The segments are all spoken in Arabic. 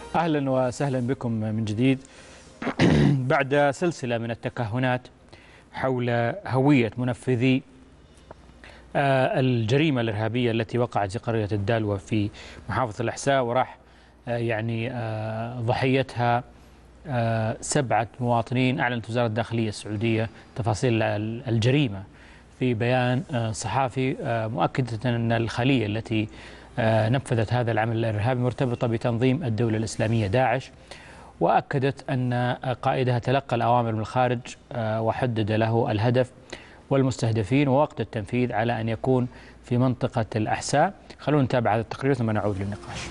أهلا وسهلا بكم من جديد. بعد سلسلة من التكهنات حول هوية منفذي الجريمة الإرهابية التي وقعت في قرية الدالوة في محافظة الأحساء، وراح ضحيتها 7 مواطنين. أعلنت وزارة الداخلية السعودية تفاصيل الجريمة في بيان صحافي، مؤكدة أن الخلية التي نفذت هذا العمل الإرهابي مرتبطة بتنظيم الدولة الإسلامية داعش، وأكدت أن قائدها تلقى الأوامر من الخارج وحدد له الهدف والمستهدفين ووقت التنفيذ على أن يكون في منطقة الأحساء. خلونا نتابع هذا التقرير ثم نعود للنقاش.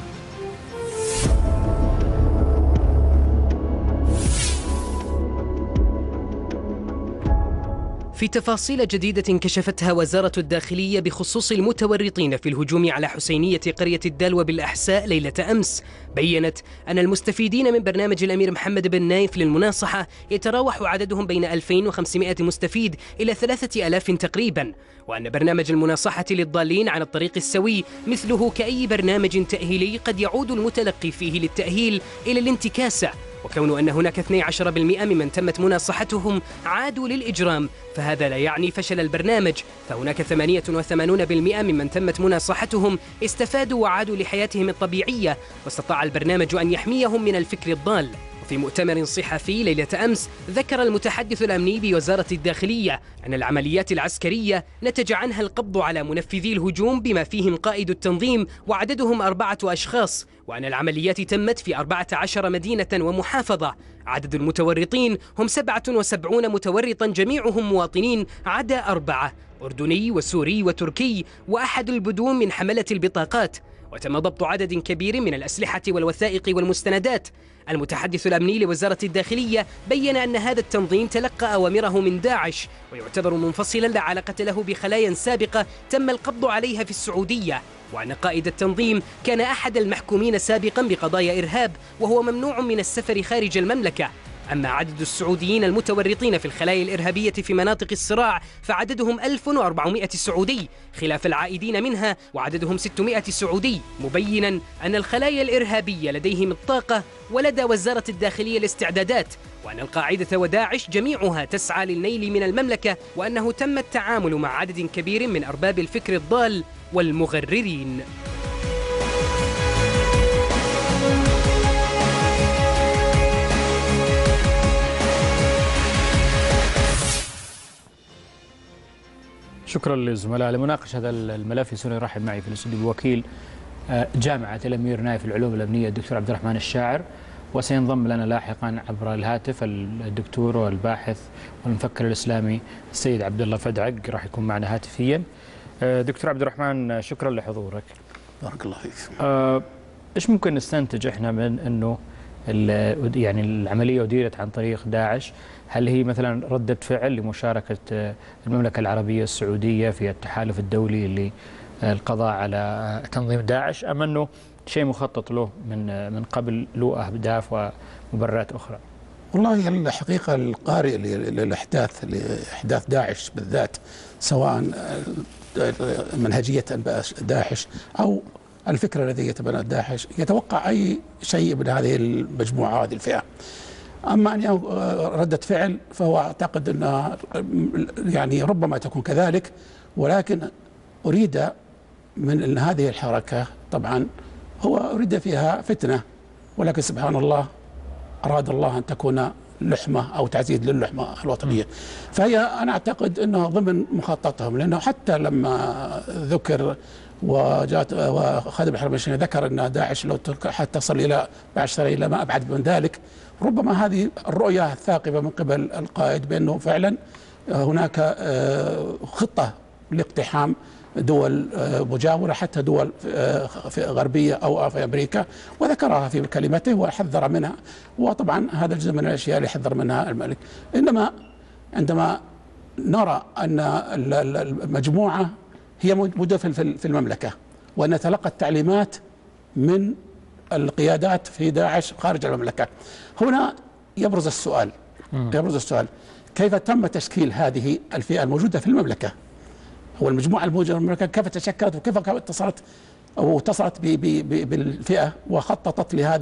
في تفاصيل جديدة كشفتها وزارة الداخلية بخصوص المتورطين في الهجوم على حسينية قرية الدالوة بالأحساء ليلة أمس، بيّنت أن المستفيدين من برنامج الأمير محمد بن نايف للمناصحة يتراوح عددهم بين 2500 مستفيد إلى 3000 تقريبا، وأن برنامج المناصحة للضالين عن الطريق السوي مثله كأي برنامج تأهيلي قد يعود المتلقي فيه للتأهيل إلى الانتكاسة، وكون أن هناك 12% ممن تمت مناصحتهم عادوا للإجرام فهذا لا يعني فشل البرنامج، فهناك 88% ممن تمت مناصحتهم استفادوا وعادوا لحياتهم الطبيعية، واستطاع البرنامج أن يحميهم من الفكر الضال. في مؤتمر صحفي ليلة أمس ذكر المتحدث الأمني بوزارة الداخلية أن العمليات العسكرية نتج عنها القبض على منفذي الهجوم بما فيهم قائد التنظيم وعددهم 4 أشخاص، وأن العمليات تمت في 14 مدينة ومحافظة. عدد المتورطين هم 77 متورطا جميعهم مواطنين عدا 4 أردني وسوري وتركي وأحد البدون من حملة البطاقات، وتم ضبط عدد كبير من الأسلحة والوثائق والمستندات. المتحدث الأمني لوزارة الداخلية بيّن أن هذا التنظيم تلقى أوامره من داعش ويعتبر منفصلا لا علاقة له بخلايا سابقة تم القبض عليها في السعودية، وأن قائد التنظيم كان أحد المحكومين سابقا بقضايا إرهاب وهو ممنوع من السفر خارج المملكة. أما عدد السعوديين المتورطين في الخلايا الإرهابية في مناطق الصراع فعددهم 1400 سعودي خلاف العائدين منها وعددهم 600 سعودي، مبينا أن الخلايا الإرهابية لديهم الطاقة ولدى وزارة الداخلية الاستعدادات، وأن القاعدة وداعش جميعها تسعى للنيل من المملكة، وأنه تم التعامل مع عدد كبير من أرباب الفكر الضال والمغررين. شكرا للزملاء لمناقشة هذا الملف. يسون يرحب معي في الاستوديو بوكيل جامعة الأمير نايف العلوم الأمنية الدكتور عبد الرحمن الشاعر، وسينضم لنا لاحقا عبر الهاتف الدكتور والباحث والمفكر الإسلامي السيد عبد الله فدعق، راح يكون معنا هاتفيا. دكتور عبد الرحمن، شكرا لحضورك. بارك الله فيك. ايش ممكن نستنتج احنا من انه يعني العملية أديرت عن طريق داعش؟ هل هي مثلا ردة فعل لمشاركة المملكة العربية السعودية في التحالف الدولي للقضاء على تنظيم داعش، أم أنه شيء مخطط له من قبل له أهداف ومبررات أخرى؟ والله الحقيقة القارئ لأحداث داعش بالذات، سواء منهجية داعش أو الفكرة الذي يتبنى داعش، يتوقع أي شيء من هذه المجموعة هذه الفئة. أما أن ردة فعل فهو أعتقد أنها يعني ربما تكون كذلك، ولكن أريد من أن هذه الحركة طبعا هو أريد فيها فتنة، ولكن سبحان الله أراد الله أن تكون لحمة أو تعزيز للحمة الوطنية. فهي أنا أعتقد أنها ضمن مخططهم، لأنه حتى لما ذكر وجاءت وخادم الحرمين الشريفين ذكر أن داعش لو حتى تصل إلى بعشر إلى ما أبعد من ذلك، ربما هذه الرؤية الثاقبة من قبل القائد بأنه فعلا هناك خطة لاقتحام دول مجاورة، حتى دول في غربية أو في أمريكا، وذكرها في كلمته وحذر منها، وطبعا هذا الجزء من الأشياء اللي حذر منها الملك. إنما عندما نرى أن المجموعة هي موجودة في المملكة وأن تلقت تعليمات من القيادات في داعش خارج المملكة، هنا يبرز السؤال كيف تم تشكيل هذه الفئة الموجودة في المملكة؟ هو المجموعة الموجودة في المملكة كيف تشكلت وكيف اتصلت بالفئة وخططت لهذا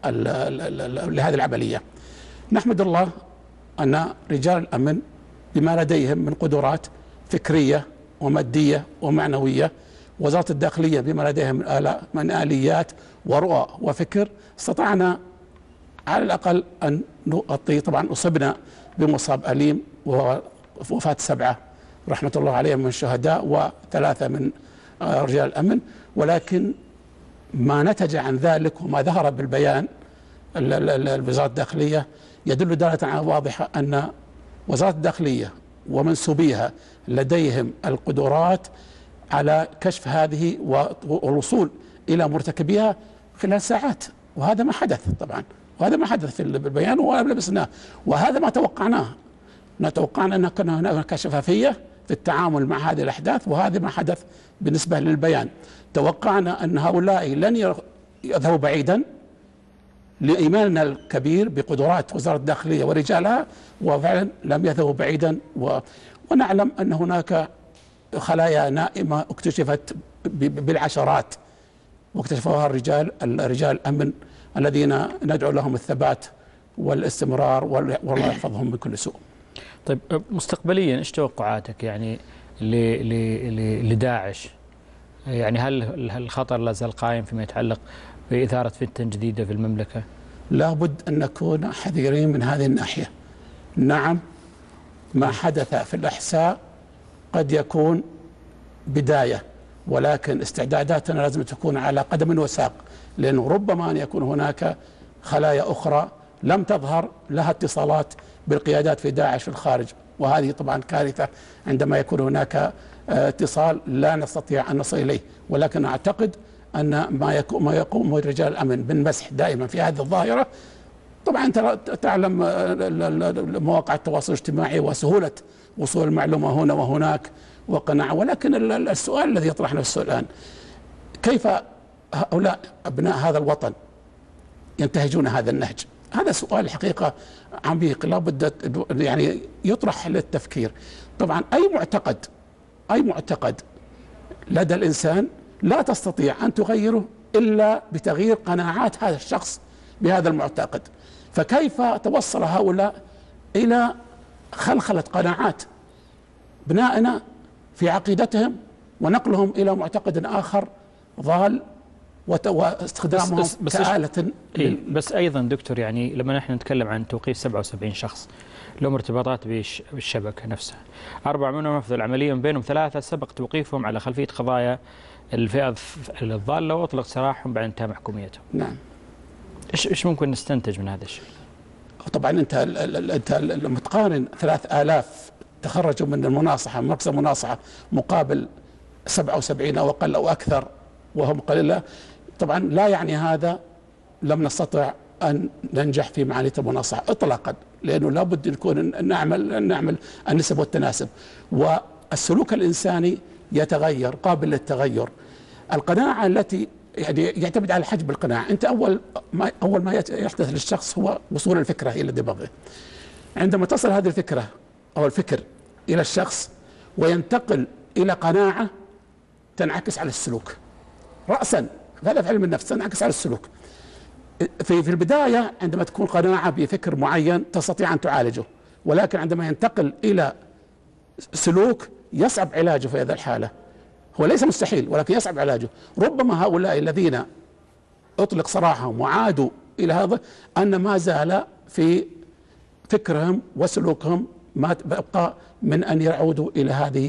لهذه العملية. نحمد الله أن رجال الأمن بما لديهم من قدرات فكرية ومادية ومعنوية، وزارة الداخلية بما لديهم من آليات ورؤى وفكر، استطعنا على الأقل أن نغطي. طبعا أصبنا بمصاب أليم وهو وفاة 7 رحمة الله عليهم من الشهداء و3 من رجال الأمن، ولكن ما نتج عن ذلك وما ظهر بالبيان وزارة الداخلية يدل دالة واضحة أن وزارة الداخلية ومنسوبيها لديهم القدرات على كشف هذه والوصول إلى مرتكبيها خلال ساعات، وهذا ما حدث طبعا، وهذا ما حدث في البيان ولا لبسناه، وهذا ما توقعناه. نتوقعنا أن كان هناك شفافية في التعامل مع هذه الأحداث، وهذا ما حدث بالنسبة للبيان. توقعنا أن هؤلاء لن يذهبوا بعيدا لإيماننا الكبير بقدرات وزارة الداخلية ورجالها، وفعلا لم يذهبوا بعيدا. ونعلم أن هناك خلايا نائمة اكتشفت بالعشرات، واكتشفوها رجال الأمن الذين ندعو لهم الثبات والاستمرار، والله يحفظهم من كل سوء. طيب مستقبليا ايش توقعاتك يعني لداعش؟ يعني هل الخطر لا زال قائم فيما يتعلق بإثارة فتن جديدة في المملكة؟ لابد أن نكون حذرين من هذه الناحية. نعم، ما حدث في الأحساء قد يكون بداية، ولكن استعداداتنا لازم تكون على قدم وساق، لأنه ربما أن يكون هناك خلايا أخرى لم تظهر لها اتصالات بالقيادات في داعش في الخارج، وهذه طبعا كارثة عندما يكون هناك اتصال لا نستطيع أن نصل إليه. ولكن أعتقد أن ما يقوم رجال الأمن بالمسح دائما في هذه الظاهرة. طبعا أنت تعلم مواقع التواصل الاجتماعي وسهولة وصول المعلومة هنا وهناك وقناعة، ولكن السؤال الذي يطرح نفسه الآن، كيف هؤلاء أبناء هذا الوطن ينتهجون هذا النهج؟ هذا سؤال حقيقة عميق لابد يعني يطرح للتفكير. طبعا أي معتقد لدى الإنسان لا تستطيع أن تغيره إلا بتغيير قناعات هذا الشخص بهذا المعتقد. فكيف توصل هؤلاء إلى خلخلة قناعات بنائنا في عقيدتهم ونقلهم إلى معتقد آخر ضال واستخدامهم كآلة؟ بس أيضا دكتور، يعني لما نحن نتكلم عن توقيف 77 شخص لهم ارتباطات بالشبكة نفسها، 4 منهم نفذوا العملية، من بينهم 3 سبق توقيفهم على خلفية قضايا الفئة الضالة وأطلق سراحهم بعد انتهاء محكوميتهم. نعم. إيش ممكن نستنتج من هذا الشيء؟ طبعا أنت لما تقارن 3000 تخرجوا من المناصحة، من مركز المناصحة، مقابل 77 أو أقل أو أكثر وهم قليلة، طبعا لا يعني هذا لم نستطع أن ننجح في معالية المناصحة إطلاقا، لأنه لابد نكون نعمل النسب والتناسب، والسلوك الإنساني يتغير، قابل للتغير. القناعة التي يعني يعتمد على حجم القناعة. أنت أول ما يحدث للشخص هو وصول الفكرة إلى دماغه. عندما تصل هذه الفكرة أو الفكر إلى الشخص وينتقل إلى قناعة تنعكس على السلوك رأسا، هذا في علم النفس، تنعكس على السلوك. في البداية عندما تكون قناعة بفكر معين تستطيع أن تعالجه، ولكن عندما ينتقل إلى سلوك يصعب علاجه في هذه الحالة. هو ليس مستحيل ولكن يصعب علاجه. ربما هؤلاء الذين أطلق سراحهم وعادوا إلى هذا أن ما زال في فكرهم وسلوكهم ما بقى من أن يعودوا إلى هذه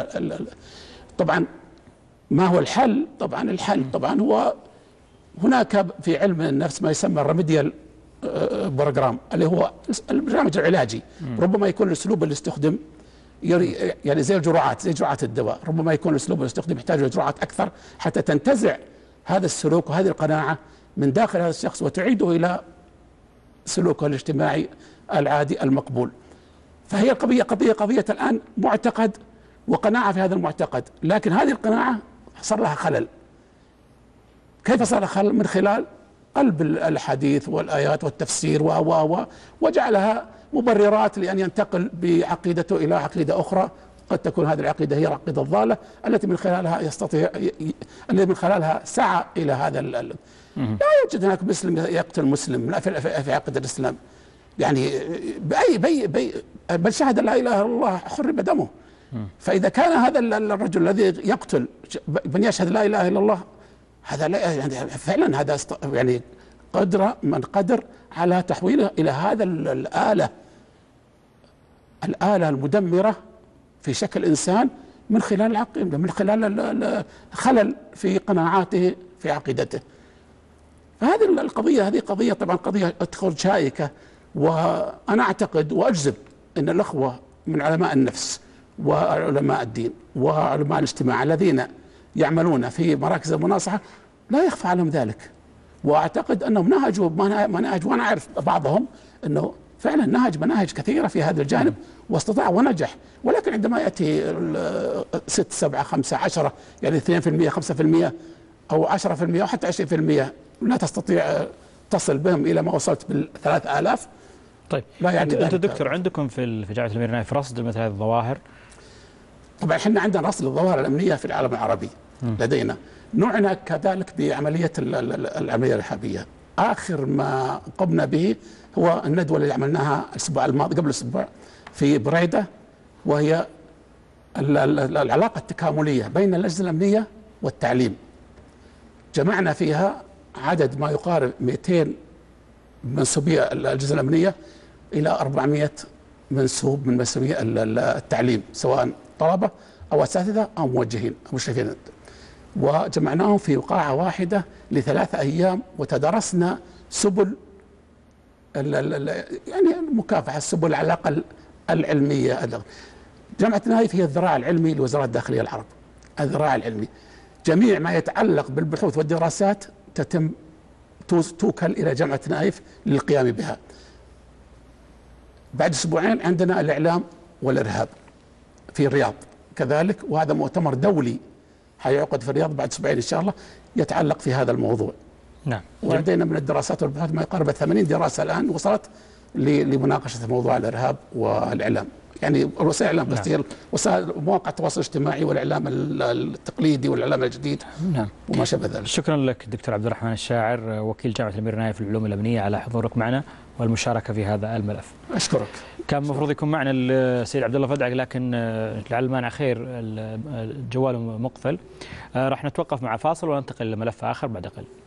طبعا ما هو الحل؟ طبعا الحل طبعا هو هناك في علم النفس ما يسمى الريميديال بروجرام، اللي هو البرنامج العلاجي. ربما يكون الأسلوب اللي استخدم يعني زي الجرعات، زي جرعات الدواء، ربما يكون الأسلوب اللي استخدم يحتاج جرعات أكثر حتى تنتزع هذا السلوك وهذه القناعة من داخل هذا الشخص وتعيده إلى سلوكه الاجتماعي العادي المقبول. فهي قضية الآن معتقد وقناعة في هذا المعتقد، لكن هذه القناعة صار لها خلل. كيف صار لها خلل؟ من خلال قلب الحديث والآيات والتفسير وجعلها مبررات لأن ينتقل بعقيدته إلى عقيدة أخرى قد تكون هذه العقيدة هي العقيدة الضالة التي من خلالها التي من خلالها سعى إلى هذا لا يوجد هناك مسلم يقتل مسلم لا في عقيدة الإسلام، يعني بل شهد لا إله إلا الله حرم دمه. فإذا كان هذا الرجل الذي يقتل من يشهد لا إله إلا الله، هذا لا يعني فعلا هذا يعني من قدر على تحويله إلى هذا الآلة المدمرة في شكل إنسان من خلال العقيدة، من خلال خلل في قناعاته في عقيدته. فهذه القضية هذه قضية طبعا قضية تكون شائكة، وأنا أعتقد وأجزم أن الأخوة من علماء النفس وعلماء الدين وعلماء الاجتماع الذين يعملون في مراكز المناصحة لا يخفى عليهم ذلك، وأعتقد أنهم نهجوا مناهج، وأنا أعرف بعضهم أنه فعلا نهج مناهج كثيرة في هذا الجانب واستطاع ونجح. ولكن عندما يأتي 6 7 5 10 يعني 2% 5% أو 10% أو حتى 20% لا تستطيع تصل بهم إلى ما وصلت بال3000. طيب لا يعني أنت دكتور عندكم في جامعة الأمير نايف رصد مثل هذه الظواهر؟ طبعا احنا عندنا رصد للظواهر الأمنية في العالم العربي لدينا، نعنى كذلك بعملية العملية الإرهابية. آخر ما قمنا به هو الندوة اللي عملناها الأسبوع الماضي قبل أسبوع في بريدة، وهي العلاقة التكاملية بين الأجهزة الأمنية والتعليم. جمعنا فيها عدد ما يقارب 200 منسوبية الأجهزة الأمنية إلى 400 منسوب من منسوبية التعليم، سواء طلبة أو أساتذة أو موجهين أو مشرفين، وجمعناهم في قاعة واحدة ل3 أيام، وتدرسنا سبل يعني المكافحة، سبل العلاقة العلمية. جامعة نايف هي الذراع العلمي لوزارة الداخلية العرب، الذراع العلمي. جميع ما يتعلق بالبحوث والدراسات توكل إلى جامعة نايف للقيام بها. بعد أسبوعين عندنا الإعلام والإرهاب في الرياض كذلك، وهذا مؤتمر دولي حيعقد في الرياض بعد 2 أسبوع إن شاء الله يتعلق في هذا الموضوع. نعم. ولدينا من الدراسات والبحوث ما يقارب 80 دراسة الآن وصلت لمناقشة موضوع الإرهاب والإعلام، يعني وسائل الإعلام كثير، وسائل مواقع التواصل الاجتماعي والإعلام التقليدي والإعلام الجديد. نعم. وما شابه ذلك. شكرا لك دكتور عبد الرحمن الشاعر وكيل جامعة الأمير نايف للعلوم الأمنية على حضورك معنا والمشاركة في هذا الملف. أشكرك. كان المفروض يكون معنا السيد عبد الله فدعك، لكن لعل المانع خير الجوال مقفل. راح نتوقف مع فاصل وننتقل لملف آخر بعد قليل.